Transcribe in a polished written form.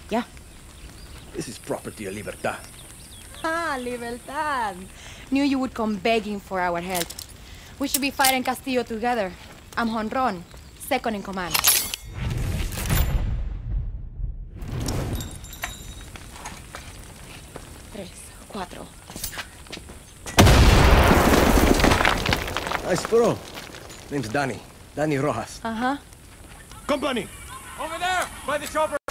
Yeah. This is property of Libertad. Ah, Libertad. Knew you would come begging for our help. We should be fighting Castillo together. I'm Jonron, second in command. Tres, cuatro. Nice bro. Name's Danny. Danny Rojas. Uh-huh. Company! Over there! By the chopper!